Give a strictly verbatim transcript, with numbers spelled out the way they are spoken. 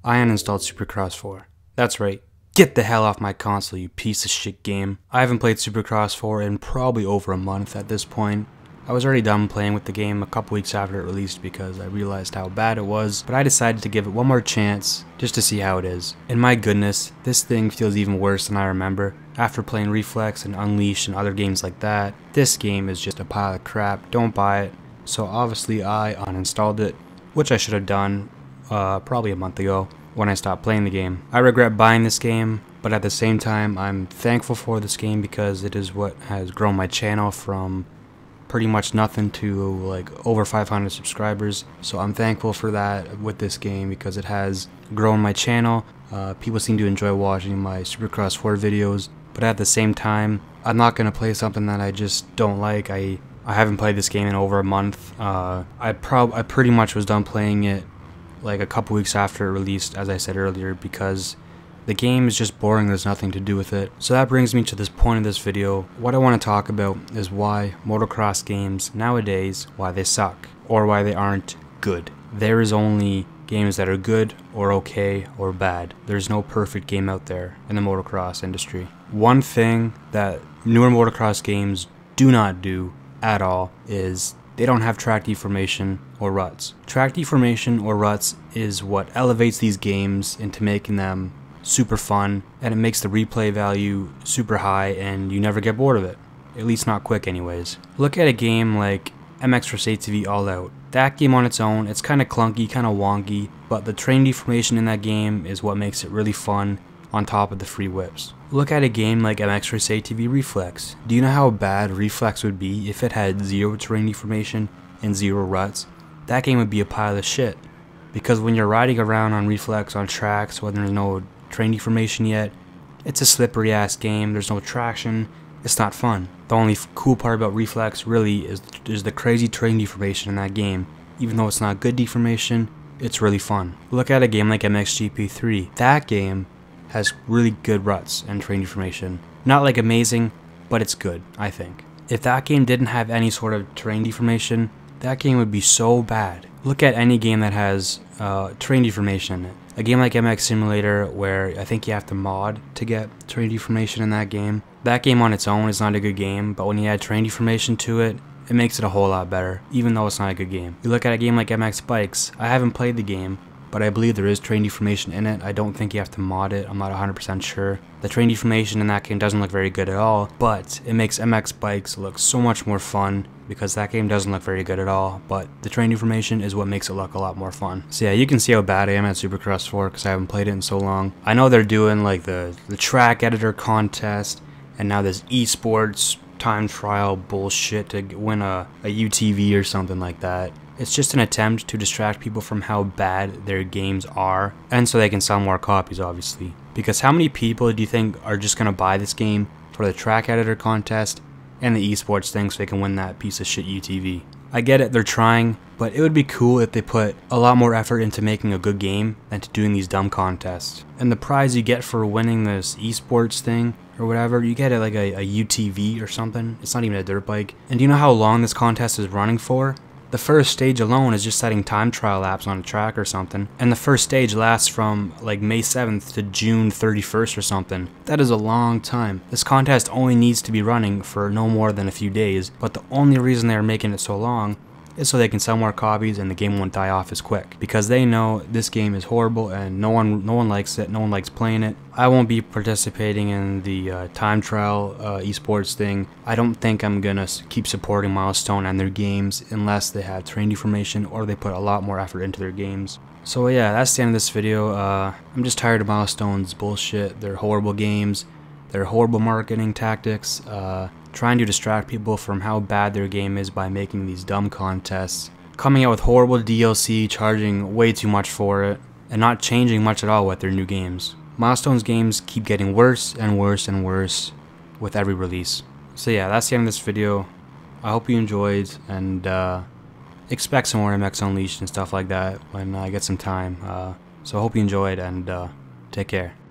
I uninstalled Supercross four. That's right. Get the hell off my console, you piece of shit game. I haven't played Supercross four in probably over a month at this point. I was already done playing with the game a couple weeks after it released because I realized how bad it was, but I decided to give it one more chance just to see how it is. And my goodness, this thing feels even worse than I remember. After playing Reflex and Unleashed and other games like that, this game is just a pile of crap. Don't buy it. So obviously I uninstalled it, which I should have done uh, probably a month ago when I stopped playing the game. I regret buying this game, but at the same time I'm thankful for this game because it is what has grown my channel from pretty much nothing to like over five hundred subscribers. So I'm thankful for that with this game because it has grown my channel. Uh, people seem to enjoy watching my Supercross four videos, but at the same time I'm not going to play something that I just don't like. I I haven't played this game in over a month. Uh, I prob I pretty much was done playing it like a couple weeks after it released, as I said earlier, because the game is just boring. There's nothing to do with it. So that brings me to this point of this video. What I want to talk about is why motocross games nowadays, why they suck, or why they aren't good. There is only games that are good or okay or bad. There's no perfect game out there in the motocross industry. One thing that newer motocross games do not do at all is they don't have track deformation or ruts. Track deformation or ruts is what elevates these games into making them super fun, and it makes the replay value super high and you never get bored of it. At least not quick anyways. Look at a game like M X Versus A T V All Out. That game on its own, it's kind of clunky, kind of wonky, but the train deformation in that game is what makes it really fun on top of the free whips. Look at a game like M X Versus A T V Reflex. Do you know how bad Reflex would be if it had zero terrain deformation and zero ruts? That game would be a pile of shit. Because when you're riding around on Reflex on tracks when there's no train deformation yet, it's a slippery ass game. There's no traction. It's not fun. The only cool part about Reflex really is, is the crazy train deformation in that game. Even though it's not good deformation, it's really fun. Look at a game like M X G P three. That game has really good ruts and train deformation. Not like amazing, but it's good, I think. If that game didn't have any sort of terrain deformation, that game would be so bad. Look at any game that has uh, terrain deformation in it. A game like M X Simulator, where I think you have to mod to get terrain deformation in that game. That game on its own is not a good game, but when you add terrain deformation to it, it makes it a whole lot better, even though it's not a good game. You look at a game like M X Bikes. I haven't played the game, but I believe there is terrain deformation in it. I don't think you have to mod it. I'm not one hundred percent sure. The terrain deformation in that game doesn't look very good at all, but it makes M X Bikes look so much more fun because that game doesn't look very good at all, but the terrain deformation is what makes it look a lot more fun. So yeah, you can see how bad I am at Supercross four because I haven't played it in so long. I know they're doing like the, the track editor contest and now this esports time trial bullshit to win a, a U T V or something like that. It's just an attempt to distract people from how bad their games are, and so they can sell more copies, obviously. Because how many people do you think are just going to buy this game for the track editor contest and the esports thing so they can win that piece of shit U T V? I get it, they're trying, but it would be cool if they put a lot more effort into making a good game than to doing these dumb contests. And the prize you get for winning this esports thing or whatever, you get it like a, a U T V or something. It's not even a dirt bike. And do you know how long this contest is running for? The first stage alone is just setting time trial laps on a track or something, and the first stage lasts from like May seventh to June thirty-first or something. That is a long time. This contest only needs to be running for no more than a few days, but the only reason they're making it so long is so they can sell more copies and the game won't die off as quick, because they know this game is horrible and no one no one likes it, no one likes playing it. I won't be participating in the uh, time trial uh, esports thing. I don't think I'm gonna keep supporting Milestone and their games unless they have terrain deformation or they put a lot more effort into their games. So yeah, that's the end of this video. Uh, I'm just tired of Milestone's bullshit. They're horrible games. They're horrible marketing tactics. Uh, trying to distract people from how bad their game is by making these dumb contests, coming out with horrible D L C, charging way too much for it, and not changing much at all with their new games. Milestone's games keep getting worse and worse and worse with every release. So yeah, that's the end of this video. I hope you enjoyed, and uh, expect some more M X Unleashed and stuff like that when I get some time. Uh, so I hope you enjoyed, and uh, take care.